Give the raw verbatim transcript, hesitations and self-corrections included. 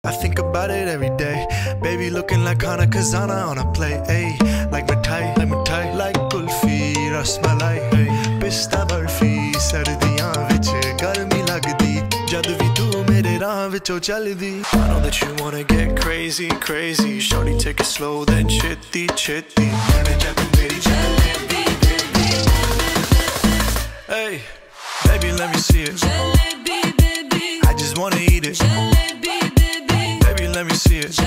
I think about it every day. Baby looking like Khana Khazana on a plate. Ayy, like mithai, like mithai, like kulfi, rasmalai, pista barfi. Sardiyan vich garmi lagdi, jad vi tu mere raah vichon chaldi. I know that you wanna get crazy, crazy. Shorty, take it slow, then chitty, chitty. Hey, baby, let me see it. Jalebi, baby. I just wanna eat it. Jalebi, baby. Baby, let me see it.